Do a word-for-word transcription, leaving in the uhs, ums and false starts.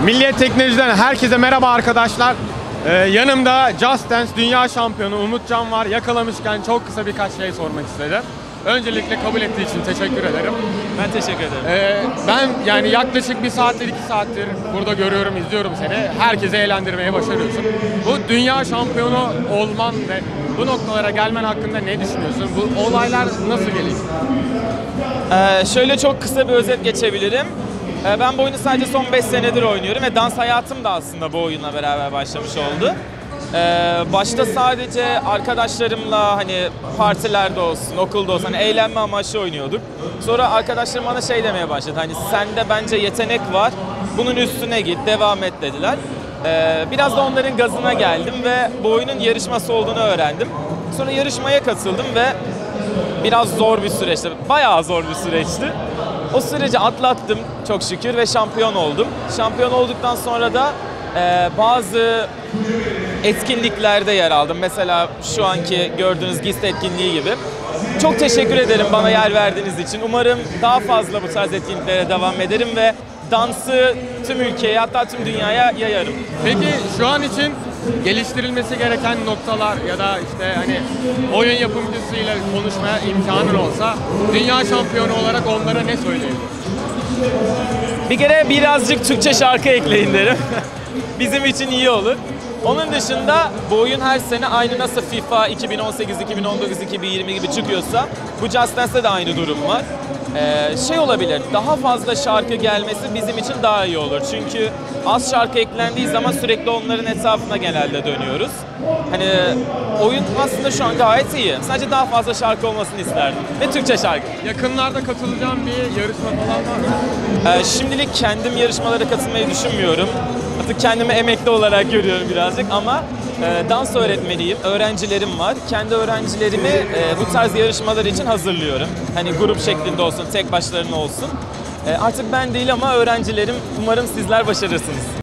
Milliyet Teknoloji'den herkese merhaba arkadaşlar. Ee, yanımda Just Dance Dünya Şampiyonu Umutcan var. Yakalamışken çok kısa birkaç şey sormak istedim. Öncelikle kabul ettiği için teşekkür ederim. Ben teşekkür ederim. Ee, ben yani yaklaşık bir saattir, iki saattir burada görüyorum, izliyorum seni. Herkese eğlendirmeye başarıyorsun. Bu dünya şampiyonu olman ve bu noktalara gelmen hakkında ne düşünüyorsun? Bu olaylar nasıl gelişti? Ee, şöyle çok kısa bir özet geçebilirim. Ee, ben bu oyunu sadece son beş senedir oynuyorum ve dans hayatım da aslında bu oyunla beraber başlamış oldu. Ee, başta sadece arkadaşlarımla hani partilerde olsun, okulda olsun hani eğlenme amaçlı oynuyorduk. Sonra arkadaşlarım bana şey demeye başladı, hani sende bence yetenek var, bunun üstüne git, devam et dediler. Ee, biraz da onların gazına geldim ve bu oyunun yarışması olduğunu öğrendim. Sonra yarışmaya katıldım ve biraz zor bir süreçti, bayağı zor bir süreçti. O süreci atlattım çok şükür ve şampiyon oldum. Şampiyon olduktan sonra da e, bazı etkinliklerde yer aldım. Mesela şu anki gördüğünüz GİST etkinliği gibi. Çok teşekkür ederim bana yer verdiğiniz için. Umarım daha fazla bu tarz etkinliklere devam ederim ve dansı tüm ülkeye, hatta tüm dünyaya yayarım. Peki şu an için geliştirilmesi gereken noktalar ya da işte hani oyun yapımcısıyla konuşmaya imkanın olsa dünya şampiyonu olarak onlara ne söyleyebilirsin? Bir kere birazcık Türkçe şarkı ekleyin derim. Bizim için iyi olur. Onun dışında bu oyun her sene aynı nasıl FIFA iki bin on sekiz, iki bin on dokuz, iki bin yirmi gibi çıkıyorsa bu Just Dance'de de aynı durum var. Ee, şey olabilir, daha fazla şarkı gelmesi bizim için daha iyi olur. Çünkü az şarkı eklendiği zaman sürekli onların etrafına genelde dönüyoruz. Hani oyun aslında şu an gayet iyi. Sadece daha fazla şarkı olmasını isterdim. Ve Türkçe şarkı. Yakınlarda katılacağım bir yarışma falan var mı? Ee, şimdilik kendim yarışmalara katılmayı düşünmüyorum. Artık kendimi emekli olarak görüyorum birazcık ama e, dans öğretmeniyim, öğrencilerim var. Kendi öğrencilerimi e, bu tarz yarışmalar için hazırlıyorum. Hani grup şeklinde olsun, tek başlarına olsun. E, artık ben değil ama öğrencilerim, umarım sizler başarırsınız.